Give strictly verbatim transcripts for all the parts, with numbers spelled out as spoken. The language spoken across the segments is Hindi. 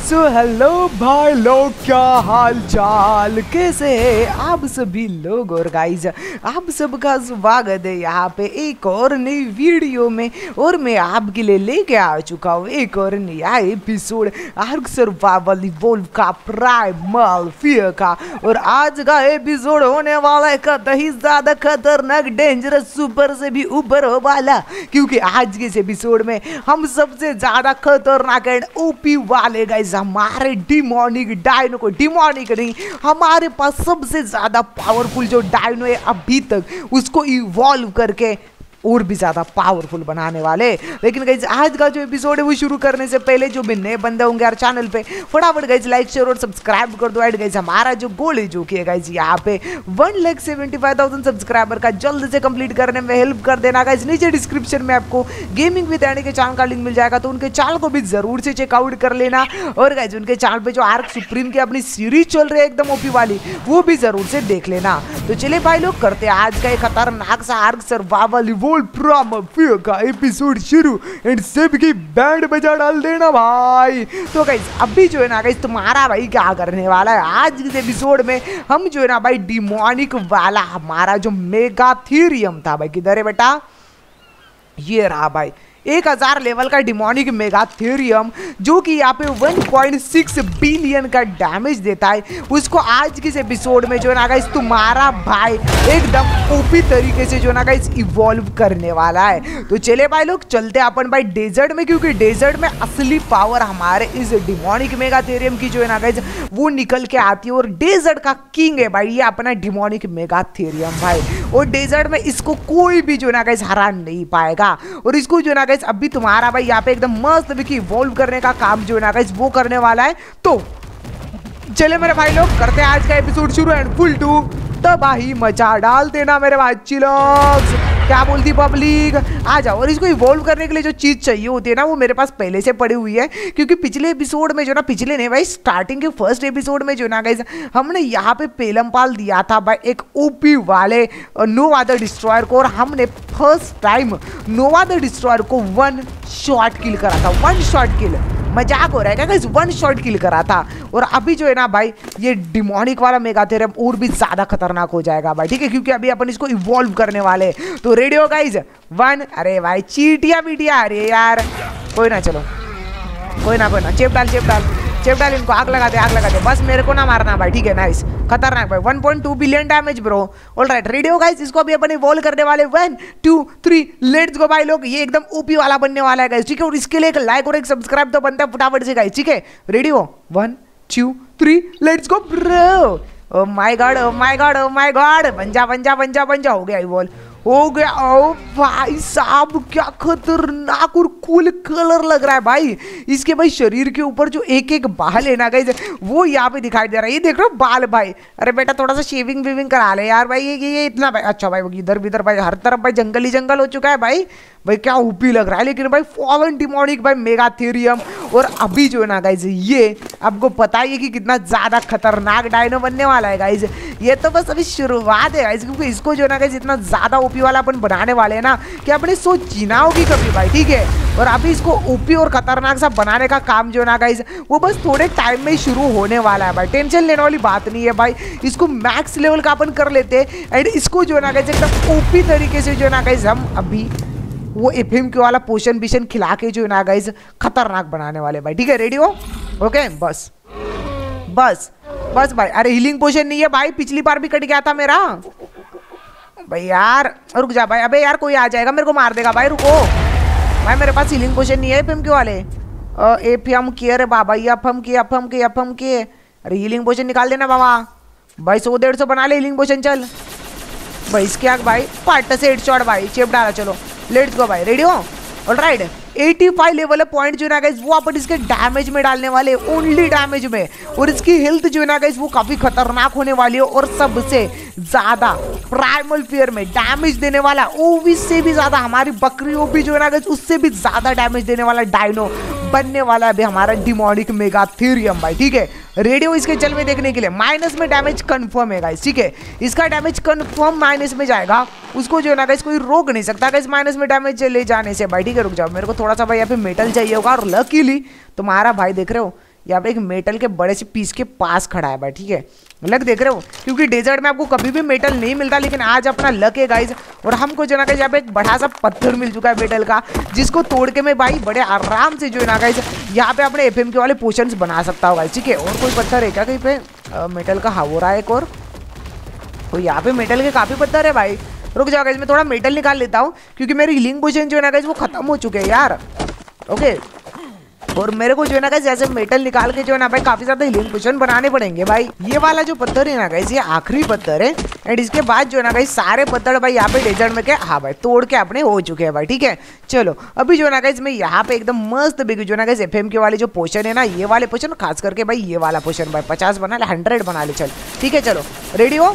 सो हेलो भाई लोग, क्या हाल चाल, कैसे हैं आप सभी लोग। और गाइज आप सबका स्वागत है यहाँ पे एक और नई वीडियो में। और मैं आपके लिए लेके आ चुका हूँ एक और नया एपिसोड आर्क सर्वाइवल इवोल्व का प्राइमल फियर का। और आज का एपिसोड होने वाला है कतई ज्यादा खतरनाक, डेंजरस, सुपर से भी ऊपर हो वाला, क्योंकि आज के इस एपिसोड में हम सबसे ज्यादा खतरनाक एंड ओपी वाले गाइज हमारे डिमोनिक डायनो को, डिमोनिक नहीं, हमारे पास सबसे ज्यादा पावरफुल जो डायनो है अभी तक, उसको इवॉल्व करके और भी ज्यादा पावरफुल बनाने वाले। लेकिन गाइज आज का जो एपिसोड है वो शुरू करने से पहले जो भी नए बंदे होंगे यार चैनल पे, फटाफट गाइज लाइक शेयर और सब्सक्राइब कर दो। एंड गाइज हमारा जो गोल है जो कि है गाइज यहाँ पे one lakh seventy five thousand subscriber का जल्द से कंप्लीट करने में हेल्प कर देना गाइज। नीचे डिस्क्रिप्शन में आपको गेमिंग विद एंडी के चैनल का लिंक मिल जाएगा, तो उनके चैनल को भी जरूर से चेकआउट कर लेना। और गाइज उनके चैनल पे जो आर्क सुप्रीम की अपनी सीरीज चल रही है एकदम ओपी वाली, वो भी जरूर से देख लेना। तो चलिए भाई लोग करते हैं आज का एक खतरनाक सा ark survival evolve primal fear का एपिसोड शुरू। एंड सबकी बैंड बजा डाल देना भाई। तो गाइस अभी जो है ना गाइस तुम्हारा भाई क्या करने वाला है आज इस एपिसोड में, हम जो है ना भाई डिमोनिक वाला हमारा जो मेगाथेरियम था भाई, किधर है बेटा, ये रहा भाई, एक हजार लेवल का डिमोनिक मेगाथेरियम जो कि यहाँ पे वन पॉइंट सिक्स बिलियन का डैमेज देता है, उसको आज के इस एपिसोड में जो है ना गाइस तुम्हारा भाई एकदम ओपी तरीके से जो है ना गाइस इवॉल्व करने वाला है। तो चले भाई लोग चलते हैं अपन भाई डेजर्ट में, क्योंकि डेजर्ट में असली पावर हमारे इस डिमोनिक मेगाथेरियम की जो है ना गाइस वो निकल के आती है। और डेजर्ट का किंग है भाई ये अपना डिमोनिक मेगाथेरियम भाई, और डेजर्ट में इसको कोई भी जो है ना गाइस हरा नहीं पाएगा। और इसको जो है ना अभी तुम्हारा भाई यहाँ पे एकदम मस्त विकी इवॉल्व करने का काम जो है ना गाइस वो करने वाला है। तो चले मेरे भाई लोग करते हैं आज का एपिसोड शुरू एंड फुल टू तबाही मचा डाल देना मेरे भाई चिलोक्स। क्या बोलती पब्लिक, आ जाओ। और इसको इवॉल्व करने के लिए जो चीज चाहिए होती है ना वो मेरे पास पहले से पड़ी हुई है, क्योंकि पिछले एपिसोड में जो ना, पिछले नहीं भाई स्टार्टिंग के फर्स्ट एपिसोड में जो ना गाइस हमने यहाँ पे पेलमपाल दिया था भाई एक ओपी वाले नोवा द डिस्ट्रॉयर को, और हमने first time nova the destroyer को वन शॉट किल करा था। वन शॉट किल, मजाक हो रहा है क्या गाइस, वन शॉट किल करा था। और अभी जो है ना भाई ये डिमोनिक वाला मेगाथेरियम और भी ज्यादा खतरनाक हो जाएगा भाई, ठीक है, क्योंकि अभी अपन इसको इवॉल्व करने वाले हैं। तो रेडी हो गाइस वन, अरे भाई चीटिया बीटिया, अरे यार कोई ना, चलो कोई ना कोई ना, चेप डाल चेप डाल चेप डाल, इनको आग लगा दे आग लगा दे, बस मेरे को ना मारना भाई, ठीक है, नाइस, खतरनाक भाई, one point two billion damage bro. Alright ready हो गाइस, इसको अभी अपन इवॉल्व करने वाले, one two three let's go भाई लोग। ये एकदम ओपी वाला बनने वाला है गाइस, ठीक है, और इसके लिए एक लाइक और एक सब्सक्राइब तो बनता है फटाफट से गाइस, ठीक है। रेडी हो, one two three let's go bro. Oh my god oh my god oh my god, बन जा बन जा बन जा बन जा, हो गया इवॉल्व, हो गया। ओ भाई साहब क्या खतरनाक और कूल कलर लग रहा है भाई। इसके भाई शरीर के ऊपर जो एक एक बाल है ना गाइस वो यहाँ पे दिखाई दे रहा है, ये देख रहे हो बाल भाई। अरे बेटा थोड़ा सा शेविंग वेविंग करा ले यार भाई, ये ये इतना भाई, अच्छा भाई इधर इधर भाई हर तरफ भाई जंगल ही जंगल हो चुका है भाई। भाई क्या ऊपी लग रहा है, लेकिन भाई फॉलन डिमोनिक भाई मेगाथेरियम। और अभी जो है ना गाइस ये आपको पता ही है कि कितना ज्यादा खतरनाक डायनो बनने वाला है गाइस। ये तो बस अभी शुरुआत है गाइस, क्योंकि इसको जो है ना गाइस इतना ज्यादा ओपी वाला अपन बनाने वाले हैं ना कि अपने सोच जीना होगी कभी भाई, ठीक है। और अभी इसको ओपी और खतरनाक सा बनाने का काम जो है ना गाइस वो बस थोड़े टाइम में ही शुरू होने वाला है भाई, टेंशन लेने वाली बात नहीं है भाई। इसको मैक्स लेवल का अपन कर लेते हैं एंड इसको जो है ना गाइस एकदम ओपी तरीके से जो है ना गाइस हम अभी वो एफएम के वाला पोषण बिशन खिला के जो है ना गाइस खतरनाक बनाने वाले भाई, ठीक है। रेडी हो, ओके, बस बस बस भाई। अरे हीलिंग पोशन नहीं है भाई, पिछली बार भी कट गया था मेरा भाई यार, रुक जा भाई, अबे यार कोई आ जाएगा मेरे को मार देगा भाई, रुको भाई, मेरे पास हीलिंग पोशन नहीं है एफएम के वाले। एफएम के, अरे बाबा ये एफएम के एफएम के एफएम के, अरे हीलिंग पोशन निकाल देना बाबा भाई, सौ डेढ़ सौ बना ले हीलिंग पोशन, चल भाई। इसके आग भाई पार्ट से हेड शॉट भाई, चेप डाला, चलो लेट्स गो भाई। रेडी हो, ऑलराइट पचासी लेवल है पॉइंट जो है ना गाइस वो अपन इसके डैमेज में डालने वाले, ओनली डैमेज में। और इसकी हेल्थ जो है ना गाइस वो काफी खतरनाक होने वाली है, और सबसे ज्यादा प्राइमल फियर में डैमेज देने वाला, ओवी से भी ज्यादा हमारी बकरी ओवी जो है ना गाइस उससे भी ज्यादा डैमेज देने वाला डायनो बनने वाला है अभी हमारा डिमोनिक मेगाथेरियम भाई, ठीक है। रेडियो इसके चल में देखने के लिए माइनस में डैमेज कंफर्म है गाइस, ठीक है। इसका डैमेज कंफर्म माइनस में जाएगा, उसको जो है ना गाइस कोई रोक नहीं सकता गाइस माइनस में डैमेज ले जाने से भाई, ठीक है। रुक जाओ, मेरे को थोड़ा सा भाई यहाँ पे मेटल चाहिए होगा, और लकीली तुम्हारा भाई देख रहे हो यहाँ पे एक मेटल के बड़े से पीस के पास खड़ा है भाई, ठीक है। लक देख रहे हो, क्योंकि डेजर्ट में आपको कभी भी मेटल नहीं मिलता, लेकिन आज अपना लक है गाइज। और हमको जो ना गाइज यहाँ पे एक बड़ा सा पत्थर मिल चुका है मेटल का, जिसको तोड़ के मैं भाई बड़े आराम से जो है ना गाइज यहाँ पे अपने एफएम के वाले पोशंस बना सकता हूँ गाइज, ठीक है। और कोई पत्थर है क्या कहीं पे? आ, मेटल का हाँ हो रहा है एक और, तो यहाँ पे मेटल के काफी पत्थर है भाई। रुक जाओ गाइज, मैं थोड़ा मेटल निकाल लेता हूँ, क्योंकि मेरी हीलिंग पोशन जो है ना गाइज वो खत्म हो चुके हैं यार, ओके। और मेरे को जो है ना गाइस जैसे मेटल निकाल के जो है ना भाई काफी ज्यादा हीलिंग पोशन बनाने पड़ेंगे भाई। ये वाला जो पत्थर है ना गाइस ये आखिरी पत्थर है, एंड इसके बाद जो है ना गाइस सारे पत्थर भाई यहाँ पे डेजर्ट में के हाँ भाई तोड़ के अपने हो चुके हैं भाई, ठीक है। चलो अभी जो है ना गाइस मैं यहाँ पे एकदम मस्त बिग जो है ना गाइस एफएम के वाले जो पोशन है ना, ये वाले पोशन खास करके भाई ये वाला पोशन भाई पचास बना ले, हंड्रेड बना ले, चल ठीक है। चलो रेडी हो?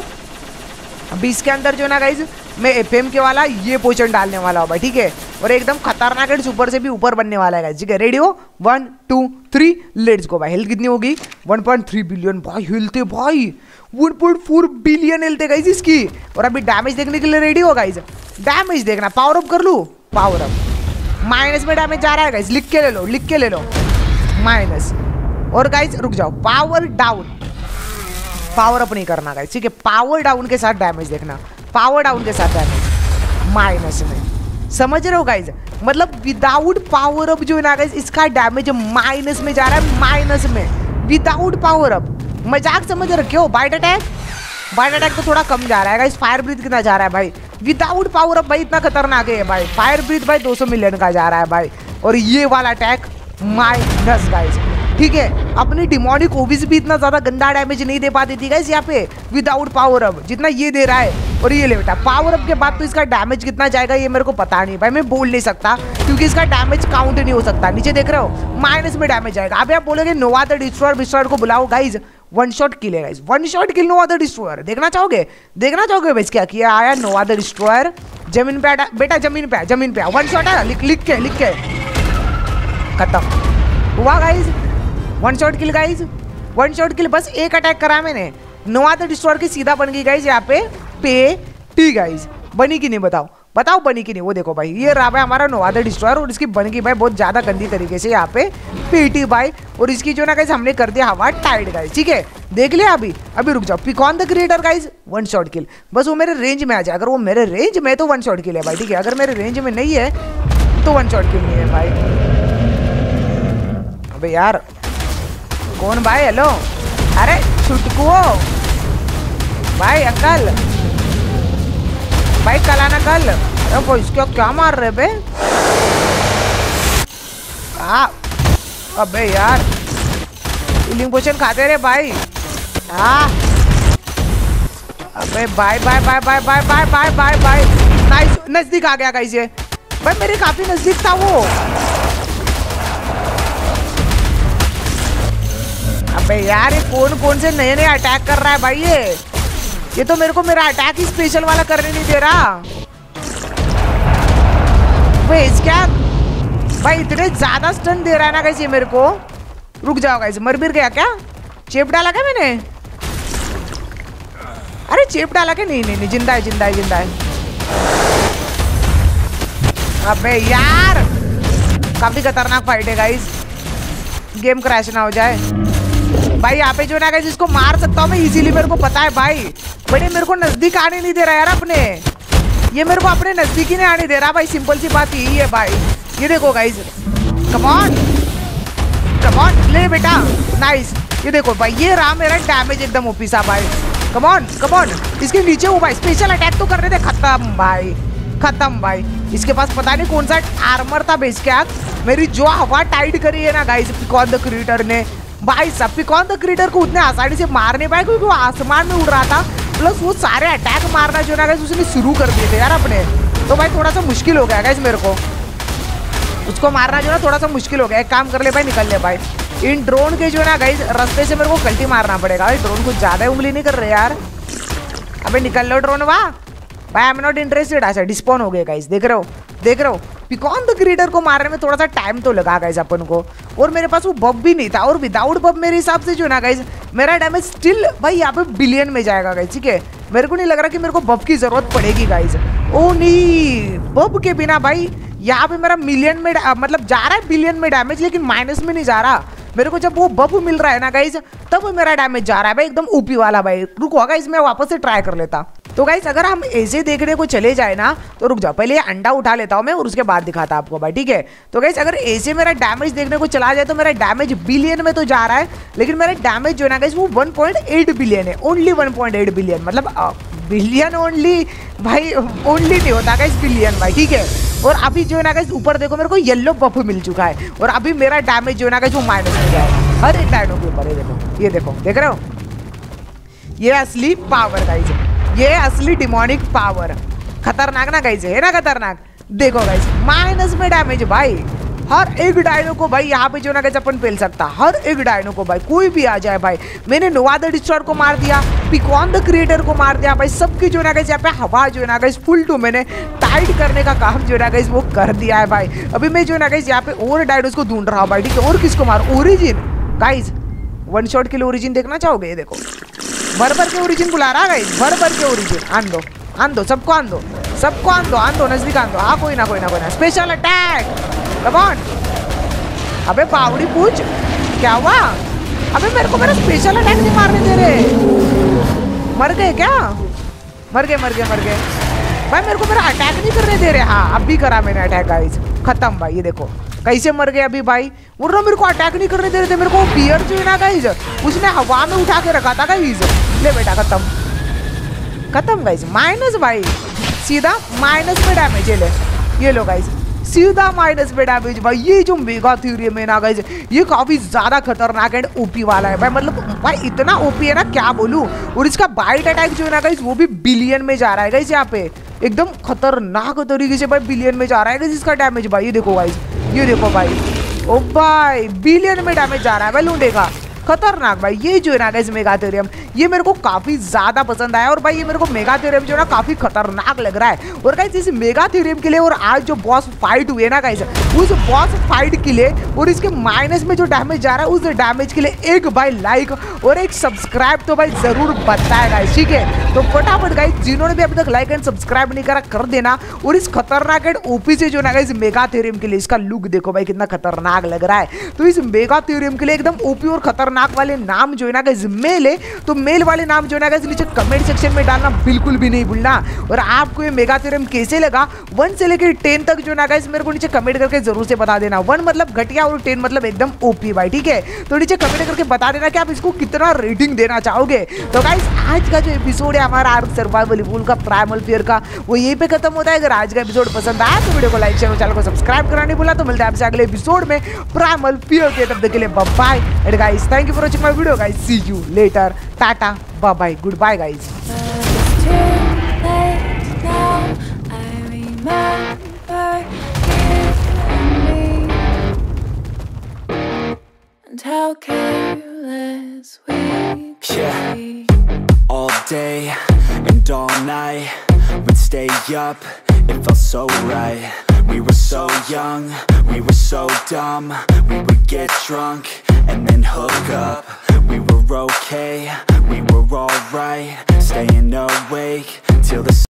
अभी इसके अंदर जो है ना गाइस मैं एफएम के वाला ये पोशन डालने वाला हूँ भाई, ठीक है। और एकदम खतरनाक है, सुपर से भी ऊपर बनने वाला है गाइस, ठीक है। रेडी हो? One two three let's go भाई। हेल्थ कितनी होगी? वन पॉइंट थ्री बिलियन भाई हिलते भाई, वन पॉइंट फोर बिलियन हिलते गाइस इसकी। और अभी डैमेज देखने के लिए रेडी हो गाइस? डैमेज देखना, पावर अप कर लूँ? पावर अप माइनस में डैमेज जा रहा है गाइस, लिख के ले लो, लिख के ले लो माइनस। और गाइस रुक जाओ, पावर डाउन, पावर अप नहीं करना गाइस, ठीक है। पावर डाउन के साथ डैमेज देखना, पावर डाउन के साथ डैमेज माइनस में, समझ रहे हो गाइस? मतलब विदाउट पावर अप जो है ना गाइस इसका डैमेज माइनस में जा रहा है, माइनस में विदाउट पावर अप। मजाक समझ रखे हो? बाइट अटैक, बाइट अटैक तो थोड़ा कम जा रहा है गाइस। फायर ब्रीथ कितना जा रहा है भाई विदाउट पावर अप? भाई इतना खतरनाक है भाई। फायर ब्रीथ भाई दो सौ मिलियन का जा रहा है भाई। और ये वाला अटैक माइनस गाइस, ठीक है। अपनी डिमोनिक ओबिस भी इतना ज्यादा गंदा डैमेज नहीं दे पाती थी गाइस यहाँ पे विदाउट पावर अप, जितना ये दे रहा है। और ये ले बेटा पावर अप के बाद तो इसका डैमेज कितना जाएगा ये मेरे को पता नहीं भाई, मैं बोल नहीं सकता क्योंकि इसका डैमेज काउंट नहीं हो सकता। नीचे देख रहे हो माइनस में डैमेज जाएगा। अभी आप बोलोगे नोवा द डिस्ट्रॉयर डिस्ट्रॉयर को बुलाओ गाइस, वन शॉट किल है guys, one shot kill nova the destroyer. देखना चाहोगे? देखना चाहोगे बस क्या किया आया नोवा द डिस्ट्रॉयर? जमीन पे बेटा, जमीन पे जमीन पे वन शॉट है, लिख लिख के लिख के खत्म हुआ guys. One shot kill guys, one shot kill, बस एक अटैक करा मैंने। नोवा द डिस्ट्रॉयर की सीधा बन गई गाइज यहाँ पे पे टी गाइज। बनी कि नहीं बताओ, बताओ बनी कि नहीं? वो देखो भाई ये रहा भाई हमारा नोवा द डिस्ट्रॉयर, और इसकी बन गई भाई बहुत ज्यादा गंदी तरीके से यहाँ पे पीटी भाई। और इसकी जो ना गाइज हमने कर दिया हवा टाइट गाइज, ठीक है। देख लिया अभी? अभी रुक जाओ, पिकॉन the creator guys one shot kill, बस वो मेरे रेंज में आ जाए। अगर वो मेरे रेंज में तो वन शॉट किल है भाई, ठीक है। अगर मेरे रेंज में नहीं है तो वन शॉट किल नहीं है भाई। अबे यार कौन भाई? हेलो, अरे छुटकू भाई, अंकल भाई, कल आना कल। अरे इसको क्या मार रहे बे? आ, अबे यार हीलिंग पोशन खाते रहे भाई। हाँ अबे bye bye bye bye bye bye bye bye bye. Nice, नजदीक आ गया गाइस ये भाई, मेरे काफी नजदीक था वो। अबे यार ये कौन कौन से नए नए अटैक कर रहा है भाई? ये ये तो मेरे को मेरा अटैक ही स्पेशल वाला करने नहीं दे रहा। भाई क्या भाई इतने ज्यादा स्टन दे रहा है ना गाइस ये मेरे को। रुक जाओ गाइस, मर बिर गया क्या? चेप डाला क्या मैंने? अरे चेप डाला क्या? नहीं नहीं नहीं, जिंदा है जिंदा है जिंदा है। अबे यार काफी खतरनाक फाइट है गाइस, गेम क्रैश ना हो जाए भाई। यहाँ पे जो ना गाइस इसको मार सकता हूँ मैं इजीली, मेरे को पता है भाई। बड़े मेरे को नजदीक आने नहीं दे रहा यार अपने, ये मेरे को अपने नजदीक ही नहीं आने दे रहा भाई। सिंपल सी बात यही है भाई। ये देखो guys, come on come on, ले बेटा नाइस। ये देखो भाई ये रहा मेरा डैमेज एकदम ओपी सा भाई। कम ऑन कम ऑन, इसके नीचे हो भाई, स्पेशल अटैक तो करने दे। खत्म भाई, खत्म भाई। इसके पास पता नहीं कौन सा आर्मर था बेस क्या, मेरी जो हवा टाइट करी है ना गाइस पिकॉन द क्रिएटर ने भाई। सब पिकॉन द क्रिएटर को उतने आसानी से मार नहीं पाए क्योंकि वो आसमान में उड़ रहा था, प्लस वो सारे अटैक मारना जो ना गाइस उसने शुरू कर दिए थे यार अपने। तो भाई थोड़ा सा मुश्किल हो गया गाइस मेरे को, उसको मारना जो ना थोड़ा सा मुश्किल हो गया। एक काम कर ले भाई, निकल ले भाई। इन ड्रोन के जो है ना गाइस रास्ते से मेरे को कल्टी मारना पड़ेगा भाई। ड्रोन कुछ ज्यादा ही उंगली नहीं कर रहे यार। अबे निकल लो ड्रोन वाह भाई, आई एम नॉट इंटरेस्टेड। अच्छा डिस्पॉन हो गए गाइस, देख रहे हो देख रहे हो। पिकॉन द क्रिएटर को मारने में थोड़ा सा टाइम तो लगा गाइस अपन को, और मेरे पास वो बफ भी नहीं था। और विदाउट बफ मेरे हिसाब से जो ना गाइस मेरा डैमेज स्टिल भाई यहाँ पे बिलियन में जाएगा गाइस, ठीक है। मेरे को नहीं लग रहा कि मेरे को बफ की जरूरत पड़ेगी गाइस। ओ नहीं, बफ के बिना भाई यहाँ पे मेरा मिलियन में मतलब जा रहा है बिलियन में डैमेज, लेकिन माइनस में नहीं जा रहा। मेरे को जब वो बफ मिल रहा है ना गाइज तब मेरा डैमेज जा रहा है भाई एकदम ओपी वाला भाई। रुको गाइज मैं वापस से ट्राई कर लेता। तो गाइज अगर हम ऐसे देखने को चले जाए ना तो रुक जाओ, पहले अंडा उठा लेता हूँ मैं और उसके बाद दिखाता आपको भाई, ठीक है। तो गाइज अगर ऐसे मेरा डैमेज देखने को चला जाए तो मेरा डैमेज बिलियन में तो जा रहा है, लेकिन मेरा डैमेज जो है ना गाइज वो वन पॉइंट एट बिलियन है, only one point eight billion, मतलब बिलियन ओनली भाई, ओनली नहीं होता गाइज बिलियन भाई, ठीक है। और अभी जो है ना गाइज ऊपर देखो मेरे को येलो बफ मिल चुका है और अभी मेरा डैमेज जो है ना गाइज वो माइनस में जाएगा हर एक डायनो के ऊपर। ये देखो ये देखो देख रहे हो, ये असली पावर गाइज, ये असली डिमोनिक पावर, खतरनाक ना गाइज, है ना खतरनाक। देखो गाइज माइनस में डैमेज भाई, हर एक डायनो को भाई यहाँ पे जो ना गाइज अपन पेल सकता, हर एक डायनो को भाई, कोई भी आ जाए भाई। मैंने नोवा द डिस्ट्रॉयर को मार दिया, पिकॉन द क्रिएटर को मार दिया भाई, सबकी जो ना गाइज यहाँ पे हवा जो है ना गाइज फुल टू मैंने टाइट करने का काम जो है ना गाइज वो कर दिया है भाई। अभी मैं जो है ना गाइज यहाँ पे और डायनोस को ढूंढ रहा हूँ भाई, ठीक है। और किसको मार, ओरिजिन गाइज, वन शॉट के लिए ओरिजिन देखना चाहोगे? ये देखो भर भर के ओरिजिन बुला रहा गाइज, भर भर के ओरिजिन आन दो, आन दो सबको, आन दो सबको, आन दो, आन दो नजदीक आन दो। हाँ कोई ना कोई ना कोई ना, स्पेशल अटैक, कम ऑन। अबे बावड़ी पूछ क्या हुआ? अबे मेरे को मेरा स्पेशल अटैक नहीं मारने दे रहे, मर गए क्या? मर गए मर गए मर गए भाई, मेरे को मेरा अटैक नहीं करने दे रहे। हाँ अब भी करा मैंने अटैक गाइज, खत्म भाई। ये देखो कैसे मर गए अभी भाई, वो मेरे को अटैक नहीं करने दे रहे थे। मेरे को बियर जो है ना गाइज उसने हवा में उठा के रखा था गाइज। ले बेटा खत्म खत्म गाइज, माइनस भाई, सीधा माइनस में डैमेज। ले ये लो गाइज, सीधा माइनस में डैमेज भाई। ये जो मेगा थ्योरियम है ना गाइज ये काफी ज्यादा खतरनाक एंड ओपी वाला है भाई, मतलब भाई इतना ओपी है ना क्या बोलूं। और इसका बाइट अटैक जो है ना गाइज वो भी बिलियन में जा रहा है गाइज, यहाँ पे एकदम खतरनाक तरीके से भाई बिलियन में जा रहा है गाइज इसका डैमेज भाई। ये देखो गाइज, ये देखो भाई, ओ भाई बिलियन में डैमेज जा रहा है भाई लूंडे का, खतरनाक भाई। ये जो है ना गाइस मेगा थ्योरियम ये मेरे को काफी ज्यादा पसंद आया और भाई ये मेरे को मेगा थ्योरियम जो है ना काफी खतरनाक लग रहा है। और गाइस इस मेगा थ्योरियम के लिए और आज जो बॉस फाइट हुए ना गाइस उस बॉस फाइट के लिए और इसके माइनस में जो डैमेज जा रहा है उस डैमेज के लिए एक भाई लाइक और एक सब्सक्राइब तो भाई जरूर बनता है गाइस, ठीक है। तो फटाफट गाइस जिन्होंने भी अभी तक लाइक एंड सब्सक्राइब नहीं करा कर देना। और इस खतरनाक एंड ओपी से जो ना गाइस मेगा थ्योरियम के लिए इसका लुक देखो भाई कितना खतरनाक लग रहा है। तो इस मेगा थ्योरियम के लिए एकदम ओपी और खतरनाक वाले नाम जो है ना गाइस मेल है, तो मेल वाले नाम जो है ना गाइस नीचे कमेंट सेक्शन में डालना बिल्कुल भी नहीं भूलना। और आपको ये मेगा थ्योरियम कैसे लगा वन से लेकर टेन तक जो ना गाइस मेरे को नीचे कमेंट करके जरूर से बता देना। वन मतलब घटिया और टेन मतलब एकदम ओपी भाई, ठीक है। तो नीचे कमेंट करके बता देना कि आप इसको कितना रेटिंग देना चाहोगे। तो गाइस आज का जो एपिसोड है हमारा आर्क सर्वाइवल इवोल्व का प्राइमल फियर का वो यहीं पे खत्म होता है। अगर आज का एपिसोड पसंद आया तो वीडियो को लाइक शेयर और चैनल को सब्सक्राइब करना नहीं भूलना। तो मिलते हैं आपसे अगले एपिसोड में प्राइमल फियर के, तब तक के लिए bye bye and guys thank you for watching my video guys, see you later, tata bye bye goodbye guys. And how careless we yeah. All day and all night we'd stay up, it felt so right. We were so young, we were so dumb. We would get drunk and then hook up. We were okay, we were alright, staying awake till the